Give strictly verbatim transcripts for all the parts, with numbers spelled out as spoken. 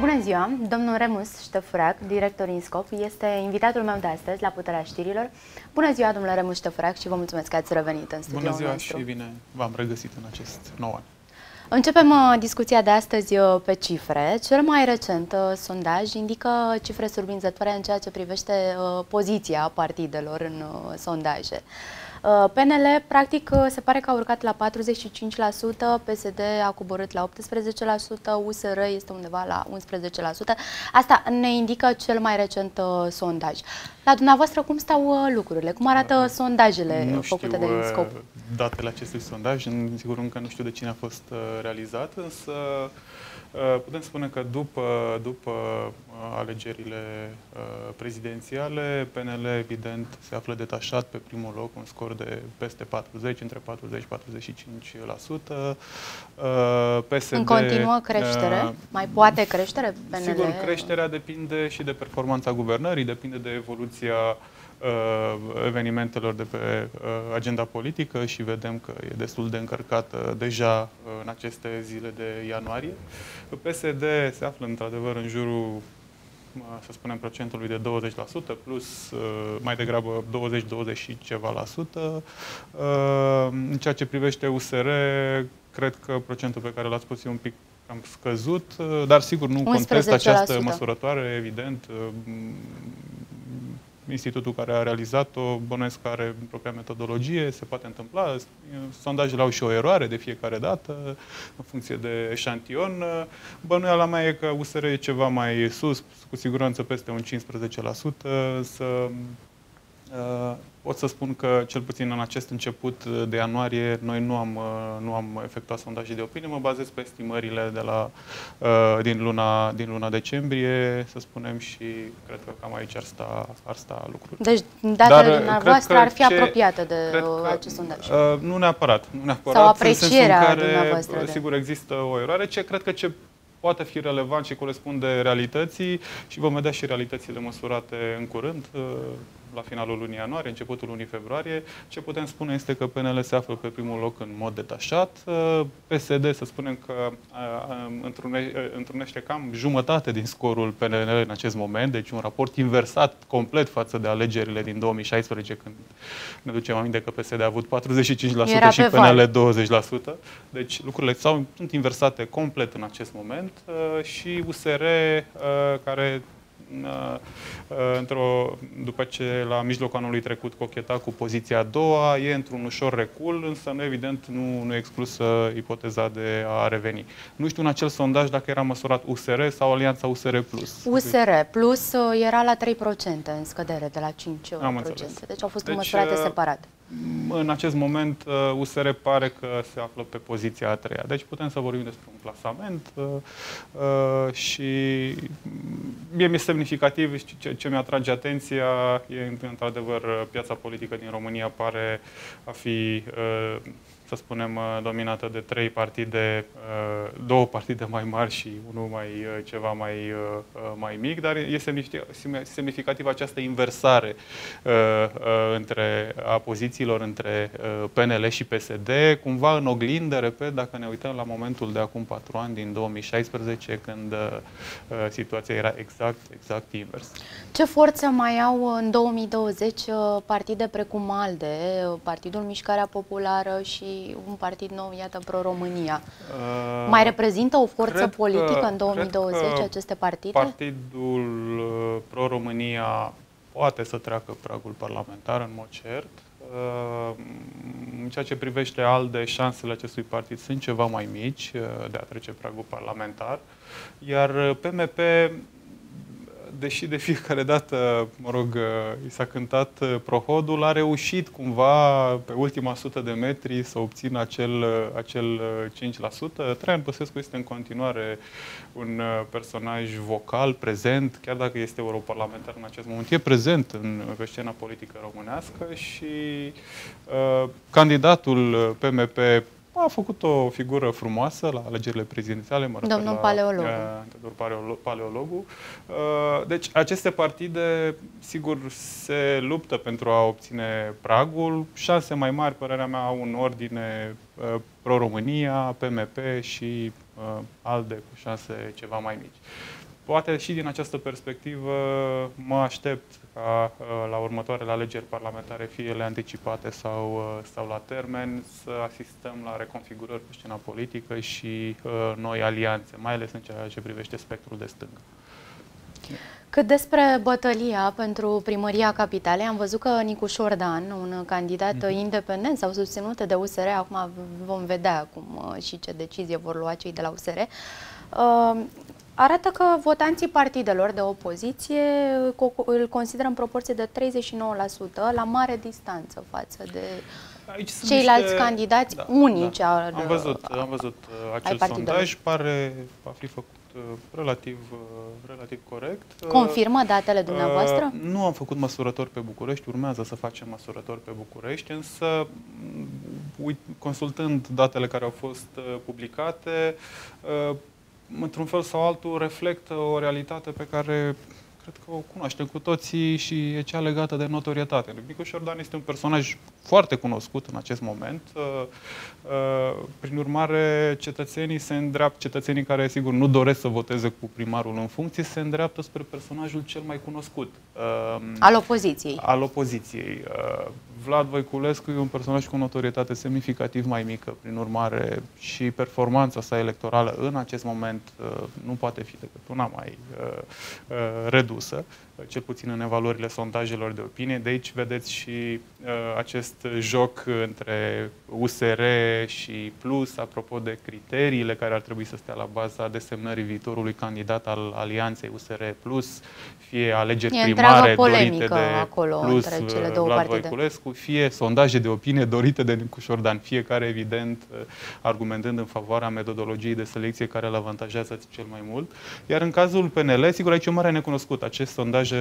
Bună ziua! Domnul Remus Ștefărac, director INSCOP, este invitatul meu de astăzi la Puterea Știrilor. Bună ziua, domnule Remus Ștefărac, și vă mulțumesc că ați revenit în studioul nostru. Bună nostru. ziua și bine v-am regăsit în acest nou an. Începem uh, discuția de astăzi uh, pe cifre. Cel mai recent uh, sondaj indică cifre surprinzătoare în ceea ce privește uh, poziția partidelor în uh, sondaje. P N L, practic, se pare că a urcat la patruzeci și cinci la sută, P S D a coborât la optsprezece la sută, U S R este undeva la unsprezece la sută. Asta ne indică cel mai recent uh, sondaj. La dumneavoastră, cum stau uh, lucrurile? Cum arată uh, sondajele nu făcute știu, de INSCOP? Datele acestui sondaj, sigur încă nu știu de cine a fost uh, realizat, însă putem spune că după, după alegerile prezidențiale, P N L, evident, se află detașat pe primul loc, un scor de peste patruzeci, între patruzeci și patruzeci și cinci la sută. P S D, în continuă creștere? Mai poate creștere P N L? Sigur, creșterea depinde și de performanța guvernării, depinde de evoluția evenimentelor de pe agenda politică și vedem că e destul de încărcată deja în aceste zile de ianuarie. P S D se află într-adevăr în jurul, să spunem, procentului de douăzeci la sută, plus mai degrabă douăzeci douăzeci și ceva la sută. În ceea ce privește U S R, cred că procentul pe care l-ați spus e un pic am scăzut, dar sigur nu contest această măsurătoare, evident. Institutul care a realizat-o, bănuiesc că are propria metodologie, se poate întâmpla. Sondajele au și o eroare de fiecare dată, în funcție de eșantion. Bănuiala mea e că U S R e ceva mai sus, cu siguranță peste un cincisprezece la sută, însă pot să spun că, cel puțin în acest început de ianuarie, noi nu am, nu am efectuat sondaje de opinie. Mă bazez pe estimările de la, din, luna, din luna decembrie, să spunem, și cred că cam aici ar sta, ar sta lucrurile. Deci datele dumneavoastră ar fi ce, apropiate de că, acest sondaj? Nu neapărat. Nu neapărat. Sau aprecierea care, dumneavoastră? Sigur, există o eroare. Ce cred că ce poate fi relevant și corespunde realității, și vom vedea și realitățile măsurate în curând, la finalul lunii ianuarie, începutul lunii februarie. Ce putem spune este că P N L se află pe primul loc în mod detașat. P S D, să spunem că întrunește cam jumătate din scorul P N L în acest moment, deci un raport inversat complet față de alegerile din două mii șaisprezece, când ne ducem aminte că P S D a avut patruzeci și cinci la sută și P N L douăzeci la sută. Deci lucrurile sunt inversate complet în acest moment și U S R, care într-o, după ce la mijlocul anului trecut cocheta cu poziția a doua, e într-un ușor recul, însă nu, evident nu, nu e exclusă ipoteza de a reveni. Nu știu în acel sondaj dacă era măsurat U S R sau Alianța U S R Plus. U S R Plus era la trei la sută în scădere de la cinci la sută. Deci au fost deci, măsurate separat. În acest moment, U S R pare că se află pe poziția a treia. Deci putem să vorbim despre un plasament uh, și mie mi-e semnificativ, ce, ce mi-atrage atenția e, într-adevăr, piața politică din România pare a fi, uh, să spunem, dominată de trei partide, două partide mai mari și unul mai ceva mai, mai mic, dar e semnificativ această inversare între a pozițiilor între P N L și P S D, cumva în oglindă, repet, dacă ne uităm la momentul de acum patru ani, din două mii șaisprezece, când situația era exact, exact invers. Ce forță mai au în două mii douăzeci partide precum ALDE, Partidul Mișcarea Populară și un partid nou, iată, Pro-România? Uh, mai reprezintă o forță politică că, în două mii douăzeci aceste partide? Partidul Pro-România poate să treacă pragul parlamentar, în mod cert. Uh, în ceea ce privește ALDE, șansele acestui partid sunt ceva mai mici de a trece pragul parlamentar, iar P M P, deși de fiecare dată, mă rog, i s-a cântat prohodul, a reușit cumva pe ultima sută de metri să obțină acel, acel cinci la sută. Traian Băsescu este în continuare un personaj vocal, prezent, chiar dacă este europarlamentar în acest moment, e prezent în, pe scena politică românească și uh, candidatul P M P a făcut o figură frumoasă la alegerile prezidențiale, mă refer Domnul la Paleologu. Uh, Paleologu. Uh, deci, aceste partide, sigur, se luptă pentru a obține pragul. Șanse mai mari, părerea mea, au în ordine uh, Pro-România, P M P și uh, ALDE, cu șanse ceva mai mici. poate și din această perspectivă mă aștept ca la următoarele alegeri parlamentare, fie ele anticipate sau, sau la termen, să asistăm la reconfigurări pe scena politică și uh, noi alianțe, mai ales în ceea ce privește spectrul de stânga. Cât despre bătălia pentru primăria capitalei, am văzut că Nicu Șordan, un candidat mm-hmm. independent sau susținut de U S R, acum vom vedea cum și ce decizie vor lua cei de la U S R, uh, arată că votanții partidelor de opoziție îl consideră în proporție de treizeci și nouă la sută, la mare distanță față de Aici ceilalți niște... candidați da, unici. Da. Al, am văzut, am văzut acel sondaj, pare a fi făcut relativ, relativ corect. Confirmă datele dumneavoastră? Nu am făcut măsurători pe București, urmează să facem măsurători pe București, însă consultând datele care au fost publicate, într-un fel sau altul reflectă o realitate pe care cred că o cunoaștem cu toții și e cea legată de notorietate. Nicu Șordan este un personaj foarte cunoscut în acest moment. Prin urmare, cetățenii se îndreaptă, cetățenii care, sigur, nu doresc să voteze cu primarul în funcție, se îndreaptă spre personajul cel mai cunoscut. Al opoziției. Al opoziției. Vlad Voiculescu e un personaj cu notorietate semnificativ mai mică, prin urmare și performanța sa electorală în acest moment nu poate fi decât una mai redusă, cel puțin în evaluările sondajelor de opinie. De aici vedeți și acest joc între U S R și Plus, apropo de criteriile care ar trebui să stea la baza desemnării viitorului candidat al alianței U S R Plus, fie alegeri e primare dorite de acolo, Plus, între cele două Vlad partide. Voiculescu, fie sondaje de opinie dorite de Nicu Șordan, fiecare, evident, argumentând în favoarea metodologiei de selecție care îl avantajează cel mai mult. Iar în cazul P N L, sigur, aici e o mare necunoscut. Acest sondaj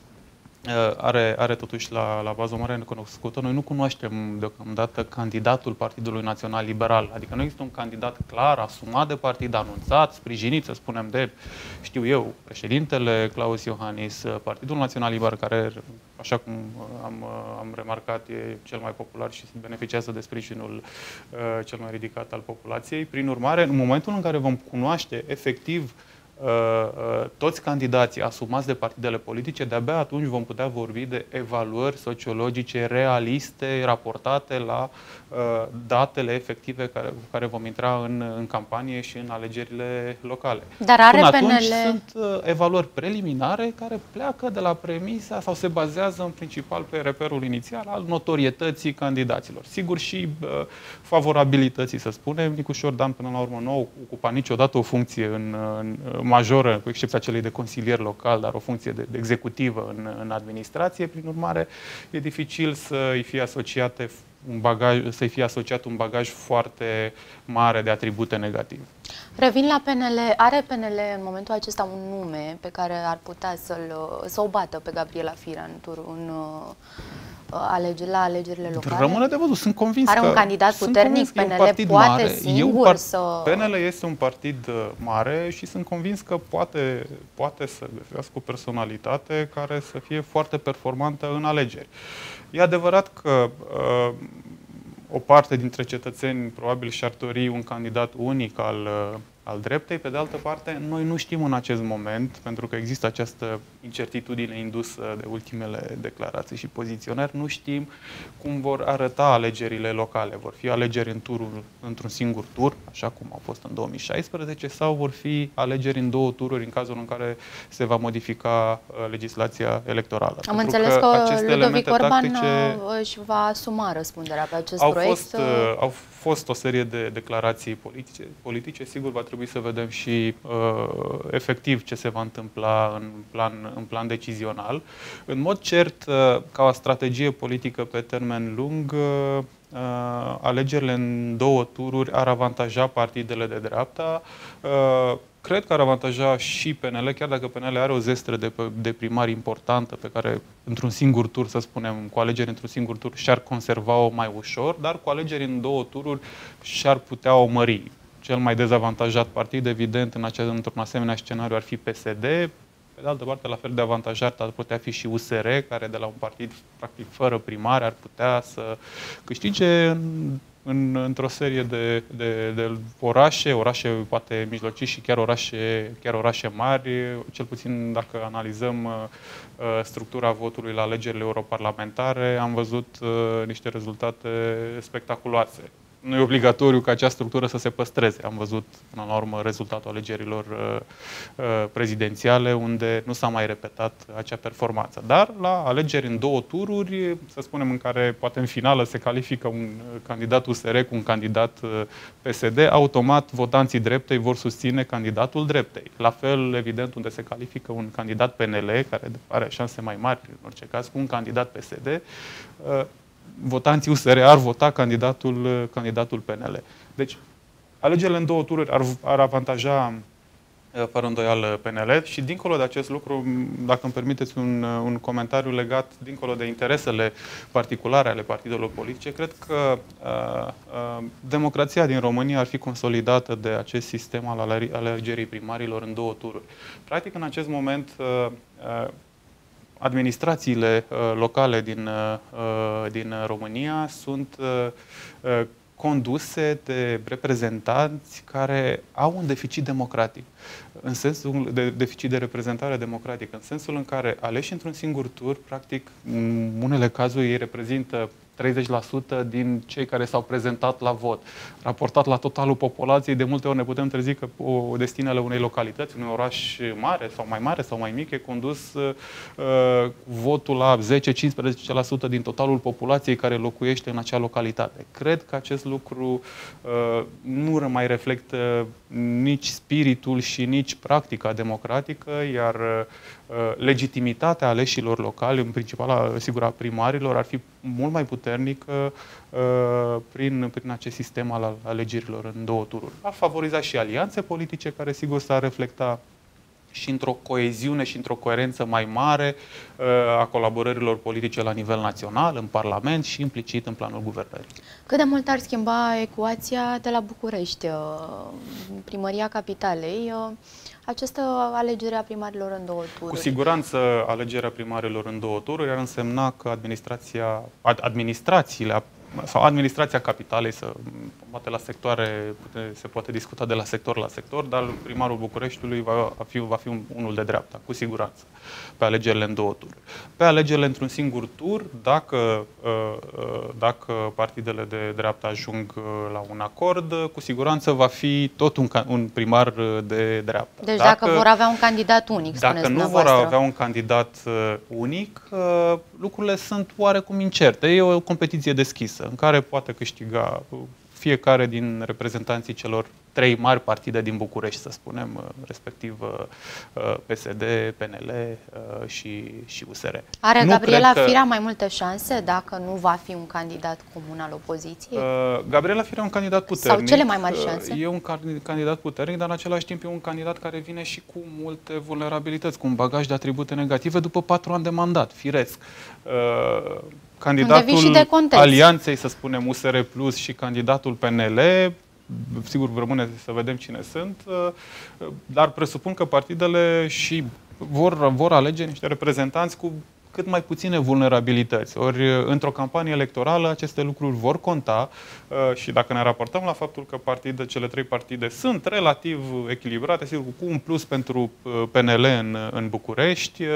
Are, are totuși la, la bază o mare necunoscută. Noi nu cunoaștem deocamdată candidatul Partidului Național Liberal. Adică nu există un candidat clar, asumat de partid, anunțat, sprijinit, să spunem, de, știu eu, președintele Claus Iohannis, Partidul Național Liberal, care, așa cum am, am remarcat, e cel mai popular și beneficiază de sprijinul uh, cel mai ridicat al populației. Prin urmare, în momentul în care vom cunoaște efectiv toți candidații asumați de partidele politice, de-abia atunci vom putea vorbi de evaluări sociologice realiste, raportate la uh, datele efective care, cu care vom intra în, în campanie și în alegerile locale. Dar are Până P N L... atunci sunt uh, evaluări preliminare care pleacă de la premisa sau se bazează în principal pe reperul inițial al notorietății candidaților. Sigur și uh, favorabilității, să spunem. Nicu Șordan, până la urmă, nu ocupa niciodată o funcție în, în majoră, cu excepția celei de consilier local, dar o funcție de, de executivă în, în administrație. Prin urmare, e dificil să-i fie asociate un bagaj, să-i fie asociat un bagaj foarte mare de atribute negative. Revin la P N L. Are P N L în momentul acesta un nume pe care ar putea să-l, să o bată pe Gabriela Firea în, tur, în alege, la alegerile locale? Rămâne de văzut. Sunt convins Are că un candidat puternic, P N L poate mare. singur part... să... P N L este un partid mare și sunt convins că poate, poate să găsească o personalitate care să fie foarte performantă în alegeri. E adevărat că uh, o parte dintre cetățeni probabil și-ar dori un candidat unic al, uh, al dreptei. Pe de altă parte, noi nu știm în acest moment, pentru că există această incertitudine indusă de ultimele declarații și poziționări, nu știm cum vor arăta alegerile locale. Vor fi alegeri în turul, într-un singur tur, așa cum au fost în două mii șaisprezece, sau vor fi alegeri în două tururi în cazul în care se va modifica uh, legislația electorală. Am pentru înțeles că, că Ludovic Orban tactice își va asuma răspunderea pe acest au proiect. Fost, uh, au fost o serie de declarații politice, politice. Sigur, va trebui să vedem și uh, efectiv ce se va întâmpla în plan, în plan decizional. În mod cert, uh, ca o strategie politică pe termen lung, uh, uh, alegerile în două tururi ar avantaja partidele de dreapta. Uh, Cred că ar avantaja și P N L, chiar dacă P N L are o zestre de, de primari importantă pe care, într-un singur tur, să spunem, cu alegeri într-un singur tur, și-ar conserva-o mai ușor, dar cu alegeri în două tururi și-ar putea o mări. Cel mai dezavantajat partid, evident, în acest, într-un asemenea scenariu ar fi P S D. Pe de altă parte, la fel de avantajat ar putea fi și U S R, care de la un partid practic fără primari ar putea să câștige în, într-o serie de, de, de orașe, orașe poate mijlocii și chiar orașe, chiar orașe mari, cel puțin dacă analizăm uh, structura votului la alegerile europarlamentare, am văzut uh, niște rezultate spectaculoase. Nu e obligatoriu ca acea structură să se păstreze. Am văzut, până la urmă, rezultatul alegerilor uh, uh, prezidențiale, unde nu s-a mai repetat acea performanță. Dar la alegeri în două tururi, să spunem în care poate în finală se califică un candidat U S R cu un candidat uh, P S D, automat votanții dreptei vor susține candidatul dreptei. La fel, evident, unde se califică un candidat P N L, care are șanse mai mari, în orice caz, cu un candidat P S D, uh, votanții U S R ar vota candidatul, candidatul P N L. Deci, alegerile în două tururi ar, ar avantaja fără îndoială P N L și dincolo de acest lucru, dacă îmi permiteți un, un comentariu legat, dincolo de interesele particulare ale partidelor politice, cred că uh, uh, democrația din România ar fi consolidată de acest sistem al alegerii primarilor în două tururi. Practic, în acest moment, uh, uh, administrațiile uh, locale din, uh, din România sunt uh, uh, conduse de reprezentanți care au un deficit democratic, în sensul de deficit de reprezentare democratică, în sensul în care aleși într-un singur tur, practic, în unele cazuri ei reprezintă treizeci la sută din cei care s-au prezentat la vot. Raportat la totalul populației, de multe ori ne putem trezi că o destinele unei localități, unui oraș mare sau mai mare sau mai mic, e condus uh, votul la zece-cincisprezece la sută din totalul populației care locuiește în acea localitate. Cred că acest lucru uh, nu mai reflectă nici spiritul și nici practica democratică, iar uh, legitimitatea aleșilor locali, în principal, sigur, a primarilor, ar fi mult mai puternică uh, prin, prin acest sistem al alegerilor în două tururi. Ar favoriza și alianțe politice care, sigur, s-ar reflecta și într-o coeziune și într-o coerență mai mare uh, a colaborărilor politice la nivel național, în Parlament și implicit în planul guvernării. Cât de mult ar schimba ecuația de la București, primăria capitalei, această alegere a primarilor în două tururi? Cu siguranță alegerea primarilor în două tururi ar însemna că administrația, administrațiile sau administrația capitalei, să, poate la sectoare, se poate discuta de la sector la sector, dar primarul Bucureștiului va fi, va fi unul de dreapta, cu siguranță, pe alegerile în două tururi. Pe alegerile într-un singur tur, dacă, dacă partidele de dreapta ajung la un acord, cu siguranță va fi tot un, un primar de dreapta. Deci dacă, dacă vor avea un candidat unic, Dacă nu vor avea un candidat unic, lucrurile sunt oarecum incerte. E o competiție deschisă, în care poate câștiga fiecare din reprezentanții celor trei mari partide din București, să spunem, respectiv P S D, P N L și, și U S R. Are nu Gabriela că... Firea mai multe șanse dacă nu va fi un candidat comun al opoziției? Uh, Gabriela Firea e un candidat puternic. Sau cele mai mari șanse? E un candidat puternic, dar în același timp e un candidat care vine și cu multe vulnerabilități, cu un bagaj de atribute negative după patru ani de mandat, firesc. Uh, candidatul alianței, să spunem, U S R Plus și candidatul P N L, sigur rămâne să vedem cine sunt, dar presupun că partidele și vor, vor alege niște reprezentanți cu cât mai puține vulnerabilități. Ori, într-o campanie electorală, aceste lucruri vor conta și dacă ne raportăm la faptul că partide, cele trei partide sunt relativ echilibrate, sigur, cu un plus pentru P N L în, în București,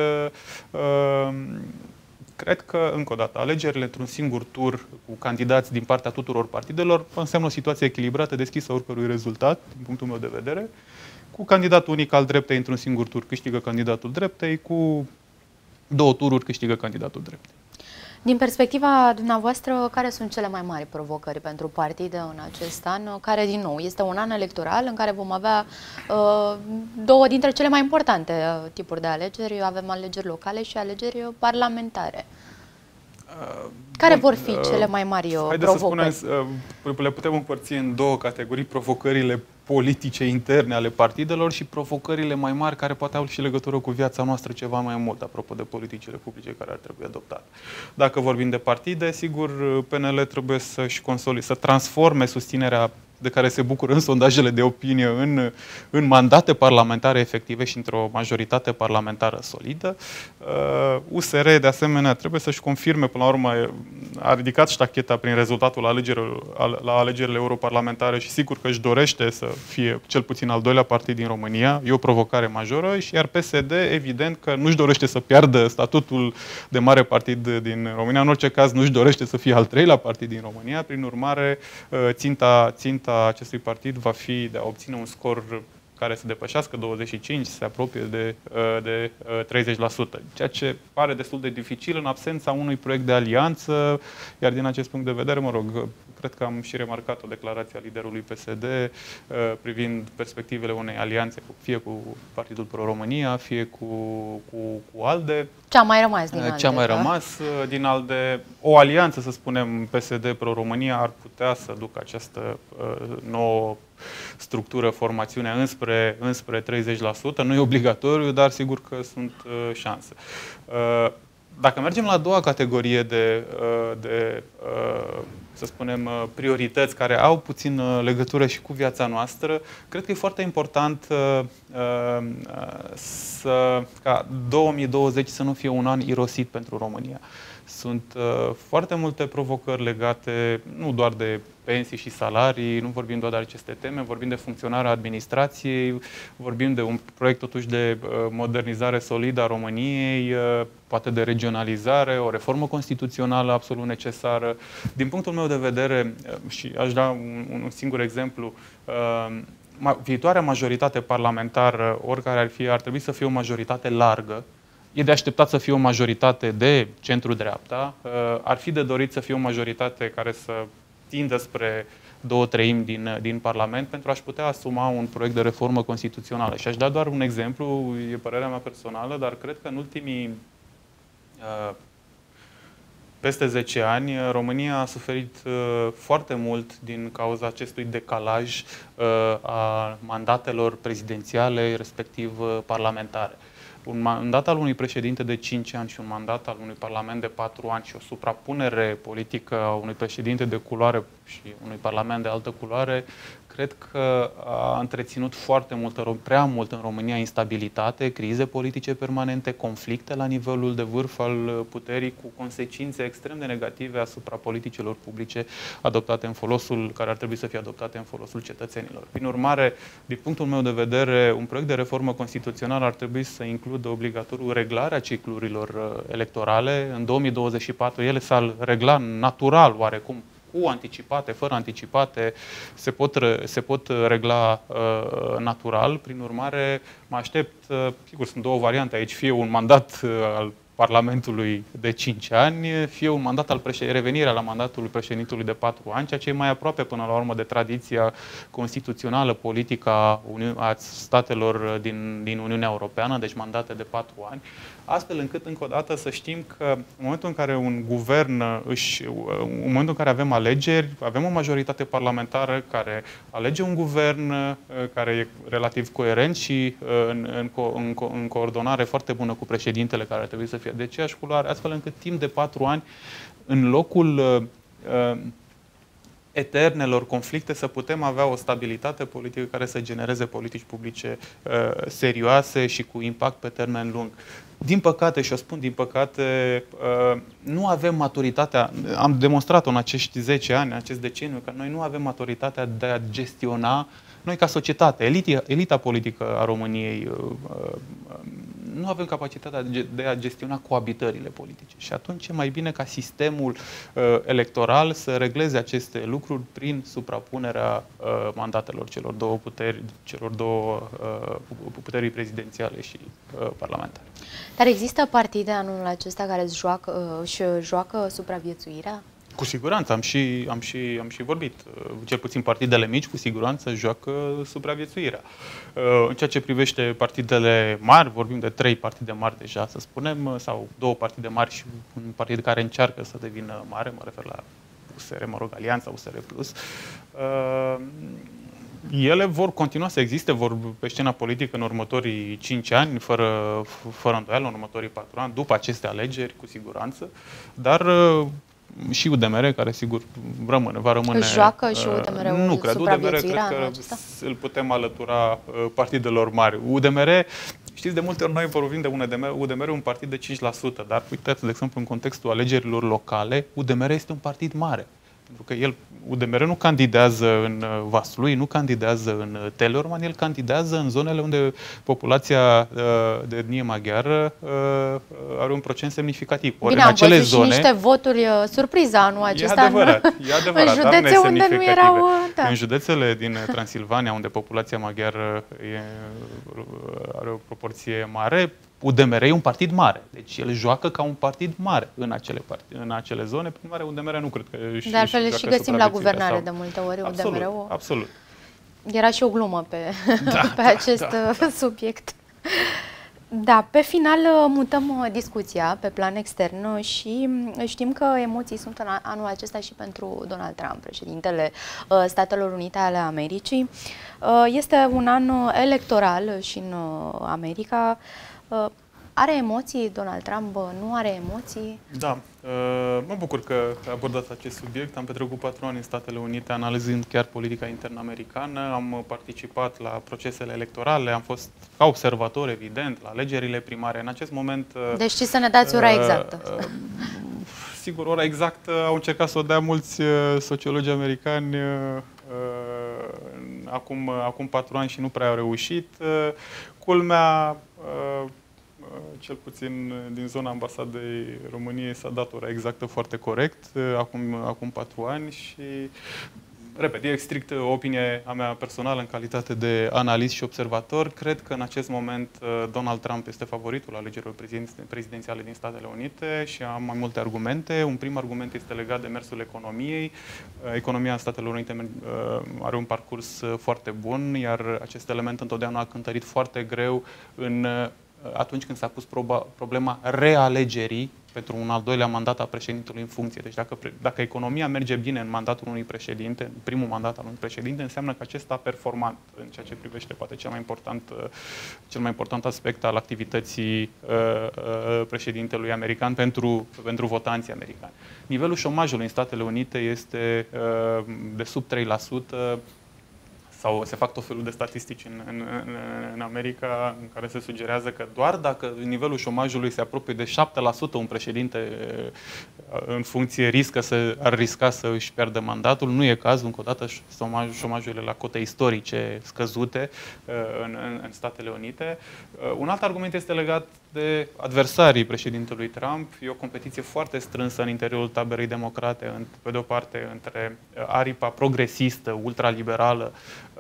cred că, încă o dată, alegerile într-un singur tur cu candidați din partea tuturor partidelor înseamnă o situație echilibrată, deschisă oricărui rezultat, din punctul meu de vedere. Cu candidat unic al dreptei într-un singur tur câștigă candidatul dreptei, cu două tururi câștigă candidatul dreptei. Din perspectiva dumneavoastră, care sunt cele mai mari provocări pentru partide în acest an, care, din nou, este un an electoral în care vom avea uh, două dintre cele mai importante uh, tipuri de alegeri. Avem alegeri locale și alegeri parlamentare. Uh, care bun, vor fi uh, cele mai mari uh, provocări? Să spunem, uh, le putem împărți în două categorii: provocările politice interne ale partidelor și provocările mai mari care poate au și legătură cu viața noastră ceva mai mult, apropo de politicile publice care ar trebui adoptate. Dacă vorbim de partide, sigur, P N L trebuie să-și consolide, să transforme susținerea de care se bucură în sondajele de opinie în, în mandate parlamentare efective și într-o majoritate parlamentară solidă. U S R, de asemenea, trebuie să-și confirme, până la urmă, a ridicat ștacheta prin rezultatul alegerilor, la alegerile europarlamentare și sigur că își dorește să fie cel puțin al doilea partid din România. E o provocare majoră, iar P S D, evident că nu-și dorește să piardă statutul de mare partid din România. În orice caz, nu-și dorește să fie al treilea partid din România. Prin urmare, ținta, ținta acestui partid va fi de a obține un scor care să depășească douăzeci și cinci, să se apropie de, de treizeci la sută. Ceea ce pare destul de dificil în absența unui proiect de alianță, iar din acest punct de vedere, mă rog, cred că am și remarcat o declarație a liderului P S D privind perspectivele unei alianțe, fie cu Partidul Pro-România, fie cu, cu, cu ALDE. Ce a mai rămas din ALDE? Ce a mai rămas din ALDE? O alianță, să spunem, P S D Pro-România ar putea să ducă această nouă structură, formațiunea înspre, înspre treizeci la sută. Nu e obligatoriu, dar sigur că sunt uh, șanse. Uh, dacă mergem la a doua categorie de, uh, de uh, să spunem, priorități care au puțin legătură și cu viața noastră, cred că e foarte important uh, uh, să, ca două mii douăzeci să nu fie un an irosit pentru România. Sunt uh, foarte multe provocări legate nu doar de pensii și salarii, nu vorbim doar de aceste teme, vorbim de funcționarea administrației, vorbim de un proiect totuși de uh, modernizare solidă a României, uh, poate de regionalizare, o reformă constituțională absolut necesară. Din punctul meu de vedere, uh, și aș da un, un singur exemplu, uh, viitoarea majoritate parlamentară, oricare ar fi, ar trebui să fie o majoritate largă. E de așteptat să fie o majoritate de centru-dreapta, ar fi de dorit să fie o majoritate care să tindă spre două treimi din, din Parlament pentru a-și putea asuma un proiect de reformă constituțională. Și aș da doar un exemplu, e părerea mea personală, dar cred că în ultimii uh, peste zece ani România a suferit uh, foarte mult din cauza acestui decalaj uh, a mandatelor prezidențiale, respectiv uh, parlamentare. Un mandat al unui președinte de cinci ani și un mandat al unui parlament de patru ani și o suprapunere politică a unui președinte de culoare și unui parlament de altă culoare, cred că a întreținut foarte mult, prea mult în România instabilitate, crize politice permanente, conflicte la nivelul de vârf al puterii cu consecințe extrem de negative asupra politicilor publice adoptate în folosul, care ar trebui să fie adoptate în folosul cetățenilor. Prin urmare, din punctul meu de vedere, un proiect de reformă constituțională ar trebui să includă obligatoriu reglarea ciclurilor electorale. În două mii douăzeci și patru ele s-ar regla natural, oarecum, cu anticipate, fără anticipate, se pot, se pot regla uh, natural. Prin urmare, mă aștept, uh, sigur, sunt două variante aici, fie un mandat uh, al Parlamentului de cinci ani, fie un mandat al președintelui, revenirea la mandatul președintelui de patru ani, ceea ce e mai aproape până la urmă de tradiția constituțională, politică a, Uni- a statelor din, din Uniunea Europeană, deci mandate de patru ani, astfel încât, încă o dată, să știm că în momentul în care un guvern își, în momentul în care avem alegeri, avem o majoritate parlamentară care alege un guvern care e relativ coerent și în, în, în, în coordonare foarte bună cu președintele care ar trebui să fie de aceeași culoare, astfel încât timp de patru ani, în locul uh, eternelor conflicte, să putem avea o stabilitate politică care să genereze politici publice uh, serioase și cu impact pe termen lung. Din păcate, și o spun din păcate, uh, nu avem maturitatea, am demonstrat-o în acești zece ani, în acest deceniu, că noi nu avem maturitatea de a gestiona, noi ca societate, elita, elita politică a României, uh, uh, nu avem capacitatea de a gestiona coabitările politice. Și atunci e mai bine ca sistemul uh, electoral să regleze aceste lucruri prin suprapunerea uh, mandatelor celor două puteri, celor două uh, puteri prezidențiale și uh, parlamentare. Dar există partide anul acesta care își joacă, își joacă supraviețuirea? Cu siguranță, am și, am, și, am și vorbit. Cel puțin partidele mici, cu siguranță, joacă supraviețuirea. În ceea ce privește partidele mari, vorbim de trei partide mari deja, să spunem, sau două partide mari și un partid care încearcă să devină mare, mă refer la U S R, mă rog, Alianța U S R plus. Ele vor continua să existe, vor pe scena politică în următorii cinci ani, fără, fără îndoială, în următorii patru ani, după aceste alegeri, cu siguranță, dar și U D M R, care sigur rămâne, va rămâne... Își joacă și U D M R-ul Nu cred. U D M R cred că îl putem alătura partidelor mari. U D M R, știți, de multe ori noi vorbim de U D M R, U D M R e un partid de cinci la sută, dar uitați, de exemplu, în contextul alegerilor locale, U D M R este un partid mare. Pentru că el, U D M R nu candidează în Vaslui, nu candidează în Teleorman, el candidează în zonele unde populația de etnie maghiară are un procent semnificativ. Ori Bine, în acele am văzut zone, și niște voturi surpriză anul acesta e adevărat, în, e adevărat, în județe unde nu erau... Da. În județele din Transilvania, unde populația maghiară e, are o proporție mare, U D M R e un partid mare, deci el joacă ca un partid mare în acele, partid, în acele zone. Prin urmare, U D M R nu cred că... De altfel și găsim la guvernare sau... de multe ori absolut, U D M R-ul. Absolut. Era și o glumă pe, da, pe da, acest da. subiect. Da, pe final mutăm discuția pe plan extern și știm că emoții sunt în anul acesta și pentru Donald Trump, președintele Statelor Unite ale Americii. Este un an electoral și în America. Are emoții Donald Trump? Nu are emoții? Da. Mă bucur că a abordat acest subiect. Am petrecut patru ani în Statele Unite analizând chiar politica internă americană. Am participat la procesele electorale, am fost ca observator, evident, la alegerile primare. În acest moment... Deci știți să ne dați ora exactă. Sigur, ora exactă au încercat să o dea mulți sociologi americani acum, acum patru ani și nu prea au reușit. Culmea, cel puțin din zona ambasadei României, s-a dat ora exactă foarte corect, acum, acum patru ani și, repet, e strict opinie a mea personală în calitate de analist și observator. Cred că în acest moment Donald Trump este favoritul alegerilor prezidențiale din Statele Unite și am mai multe argumente. Un prim argument este legat de mersul economiei. Economia Statelor Unite are un parcurs foarte bun, iar acest element întotdeauna a cântărit foarte greu în atunci când s-a pus proba, problema realegerii pentru un al doilea mandat a președintelui în funcție. Deci dacă, dacă economia merge bine în mandatul unui președinte, în primul mandat al unui președinte, înseamnă că acesta a performat în ceea ce privește poate cel mai important, cel mai important aspect al activității uh, uh, președintelui american pentru, pentru votanții americani. Nivelul șomajului în Statele Unite este uh, de sub trei la sută, sau se fac tot felul de statistici în, în, în America în care se sugerează că doar dacă nivelul șomajului se apropie de șapte la sută, un președinte în funcție riscă să, ar risca să își pierdă mandatul. Nu e cazul, încă o dată, șomajul la cote istorice scăzute în, în, în Statele Unite. Un alt argument este legat de adversarii președintelui Trump. E o competiție foarte strânsă în interiorul taberei democrate, pe de o parte între aripa progresistă, ultraliberală,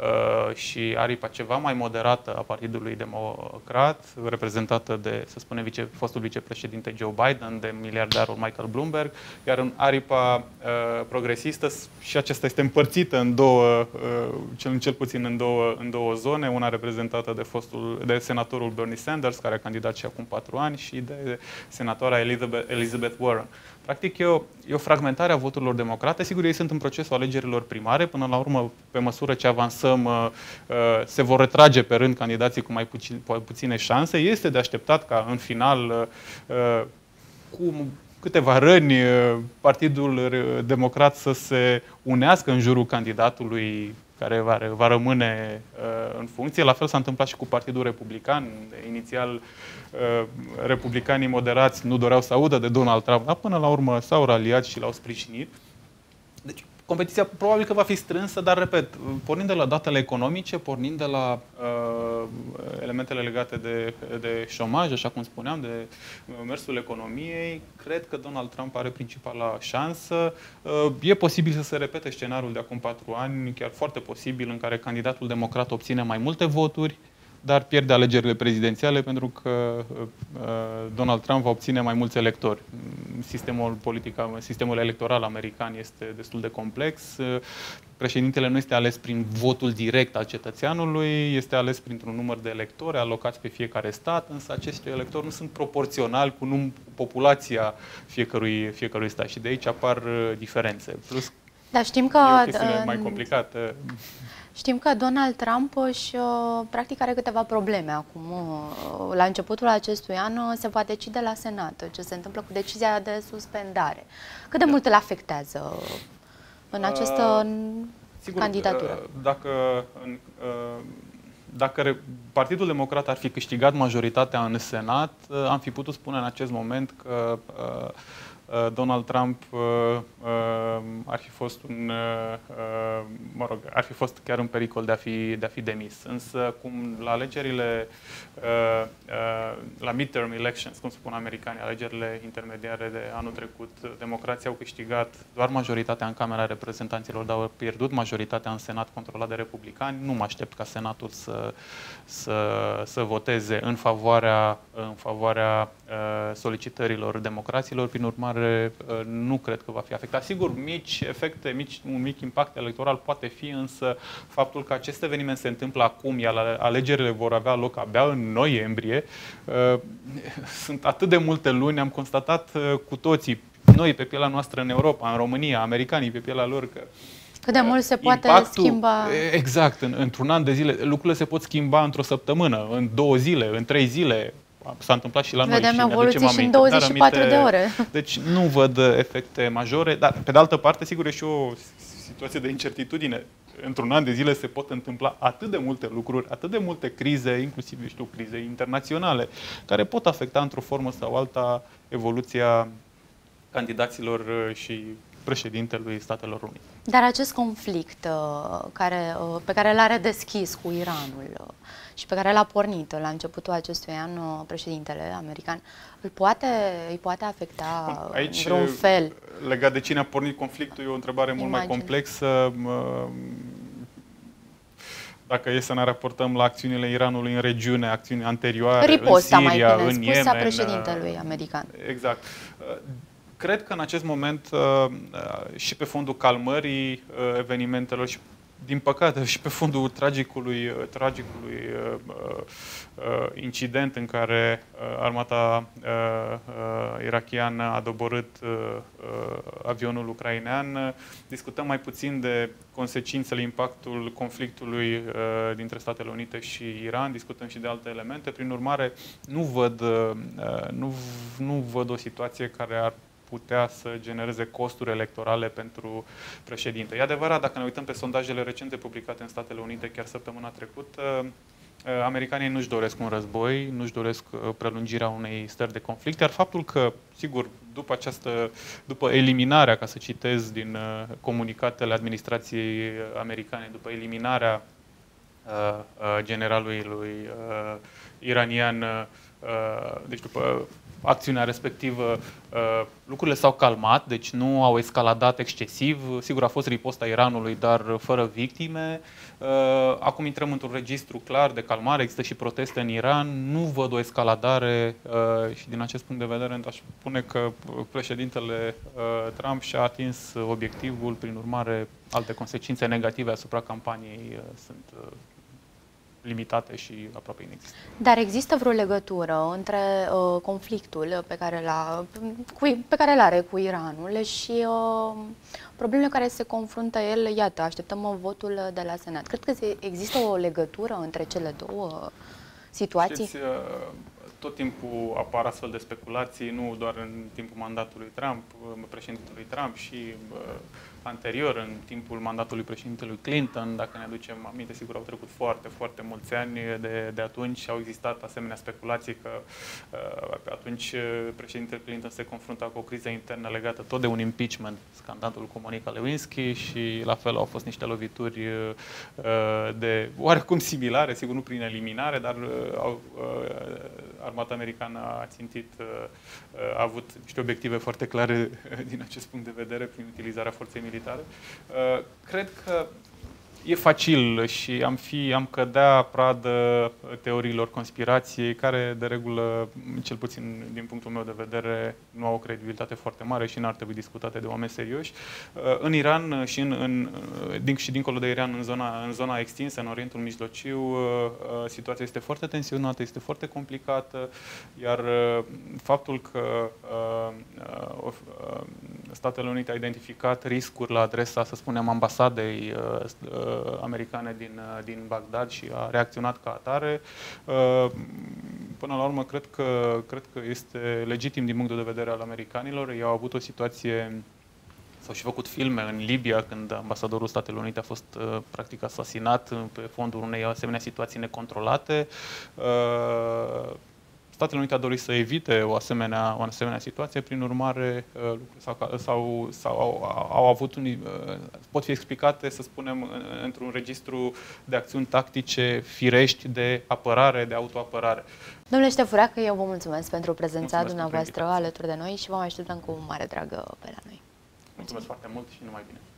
și aripa ceva mai moderată a Partidului Democrat, reprezentată de, să spunem, vice, fostul vicepreședinte Joe Biden, de miliardarul Michael Bloomberg, iar în aripa uh, progresistă, și aceasta este împărțită în două, uh, cel, cel puțin în două, în două zone, una reprezentată de, fostul, de senatorul Bernie Sanders, care a candidat și acum patru ani, și de senatoarea Elizabeth, Elizabeth Warren. Practic, e o, e o fragmentare a voturilor democrate. Sigur, ei sunt în procesul alegerilor primare. Până la urmă, pe măsură ce avansăm, se vor retrage pe rând candidații cu mai puține, puține șanse. Este de așteptat ca, în final, cu câteva răni, Partidul Democrat să se unească în jurul candidatului care va, va rămâne uh, în funcție. La fel s-a întâmplat și cu Partidul Republican. Inițial, uh, republicanii moderați nu doreau să audă de Donald Trump, dar până la urmă s-au raliat și l-au sprijinit. Deci, competiția probabil că va fi strânsă, dar, repet, pornind de la datele economice, pornind de la uh, elementele legate de, de șomaj, așa cum spuneam, de mersul economiei, cred că Donald Trump are principala șansă. Uh, e posibil să se repete scenariul de acum patru ani, chiar foarte posibil, în care candidatul democrat obține mai multe voturi, dar pierde alegerile prezidențiale pentru că uh, Donald Trump va obține mai mulți electori. Sistemul politic, sistemul electoral american este destul de complex. Președintele nu este ales prin votul direct al cetățeanului, este ales printr-un număr de electori alocați pe fiecare stat, însă acești electori nu sunt proporționali cu, num- cu populația fiecărui, fiecărui stat și de aici apar diferențe. Plus, Dar știm că e o chestiune mai complicată. Știm că Donald Trump își, practic are câteva probleme acum. La începutul acestui an se va decide la Senat ce se întâmplă cu decizia de suspendare. Cât de mult îl afectează în această uh, sigur, candidatură? Dacă, dacă Partidul Democrat ar fi câștigat majoritatea în Senat, am fi putut spune în acest moment că Donald Trump uh, uh, ar fi fost un, uh, mă rog, ar fi fost chiar în pericol de a fi, de a fi demis. Însă, cum la alegerile, uh, uh, la midterm elections, cum spun americanii, alegerile intermediare de anul trecut, democrații au câștigat doar majoritatea în Camera Reprezentanților, dar au pierdut majoritatea în Senat controlat de republicani. Nu mă aștept ca Senatul să, să, să voteze în favoarea, în favoarea uh, solicitărilor democraților. Prin urmare, nu cred că va fi afectat. Sigur, mici efecte, mici, un mic impact electoral poate fi, însă faptul că acest eveniment se întâmplă acum, iar alegerile vor avea loc abia în noiembrie, sunt atât de multe luni, am constatat cu toții, noi pe pielea noastră în Europa, în România, americanii pe pielea lor, că cât de mult se poate impactul, schimba. Exact, în, într-un an de zile, lucrurile se pot schimba într-o săptămână, în două zile, în trei zile. S-a întâmplat și la noi. Vedem evoluții și în douăzeci și patru de ore. Deci nu văd efecte majore, dar pe de altă parte, sigur, e și o situație de incertitudine. Într-un an de zile se pot întâmpla atât de multe lucruri, atât de multe crize, inclusiv, eu știu, crize internaționale, care pot afecta într-o formă sau alta evoluția candidaților și președintelui Statelor Unite. Dar acest conflict uh, care, uh, pe care l-are deschis cu Iranul uh, și pe care l-a pornit la începutul acestui an uh, președintele american, îl poate, îi poate afecta aici, în vreun fel? Legat de cine a pornit conflictul, e o întrebare mult Imagine. mai complexă. Dacă e să ne raportăm la acțiunile Iranului în regiune, acțiuni anterioare, Riposta, în Siria, mai bine în Yemen. a președintelui american. Exact. Cred că în acest moment și pe fondul calmării evenimentelor și, din păcate, și pe fondul tragicului, tragicului incident în care armata irakiană a doborât avionul ucrainean, discutăm mai puțin de consecințele, impactul conflictului dintre Statele Unite și Iran, discutăm și de alte elemente. Prin urmare, nu văd, nu, nu văd o situație care ar putea să genereze costuri electorale pentru președinte. E adevărat, dacă ne uităm pe sondajele recente publicate în Statele Unite, chiar săptămâna trecută, americanii nu-și doresc un război, nu-și doresc prelungirea unei stări de conflict, iar faptul că, sigur, după această, după eliminarea, ca să citez din comunicatele administrației americane, după eliminarea uh, generalului lui, uh, iranian, uh, deci după acțiunea respectivă, lucrurile s-au calmat, deci nu au escaladat excesiv. Sigur, a fost riposta Iranului, dar fără victime. Acum intrăm într-un registru clar de calmare, există și proteste în Iran. Nu văd o escaladare și din acest punct de vedere aș spune că președintele Trump și-a atins obiectivul, prin urmare alte consecințe negative asupra campaniei sunt limitate și aproape inexistente. Dar există vreo legătură între uh, conflictul pe care l-a, cu, pe care l-are cu Iranul și uh, problemele care se confruntă el? Iată, așteptăm votul de la Senat. Cred că există o legătură între cele două situații? Știți, tot timpul apar astfel de speculații, nu doar în timpul mandatului Trump, președintelui Trump, și anterior, în timpul mandatului președintelui Clinton. Dacă ne aducem aminte, sigur, au trecut foarte, foarte mulți ani de, de atunci și au existat asemenea speculații că uh, atunci președintele Clinton se confrunta cu o criză internă legată tot de un impeachment, scandalul cu Monica Lewinsky, și la fel au fost niște lovituri uh, de oarecum similare, sigur nu prin eliminare, dar uh, au, uh, armata americană a țintit, uh, a avut niște obiective foarte clare din acest punct de vedere prin utilizarea forței militare. Cred că e facil și am, fi, am cădea pradă teoriilor conspirației, care de regulă, cel puțin din punctul meu de vedere, nu au o credibilitate foarte mare și n-ar trebui discutate de oameni serioși. În Iran și, în, în, din, și dincolo de Iran, în zona, în zona extinsă, în Orientul Mijlociu, situația este foarte tensionată, este foarte complicată, iar faptul că Statele Unite a identificat riscuri la adresa, să spunem, ambasadei americane din, din Bagdad și a reacționat ca atare. Uh, până la urmă, cred că, cred că este legitim din punctul de vedere al americanilor. Ei au avut o situație, s-au și făcut filme în Libia, când ambasadorul Statelor Unite a fost uh, practic asasinat pe fondul unei asemenea situații necontrolate. Uh, Statele Unite a dorit să evite o asemenea, o asemenea situație, prin urmare, uh, sau, sau, sau au, au avut un, uh, pot fi explicate, să spunem, într-un registru de acțiuni tactice firești de apărare, de autoapărare. Domnule Ștefuracă, eu vă mulțumesc pentru prezența Mulțumesc dumneavoastră pentru alături de noi și vă mai așteptăm cu mare drag pe la noi. Mulțumesc foarte mult și numai bine!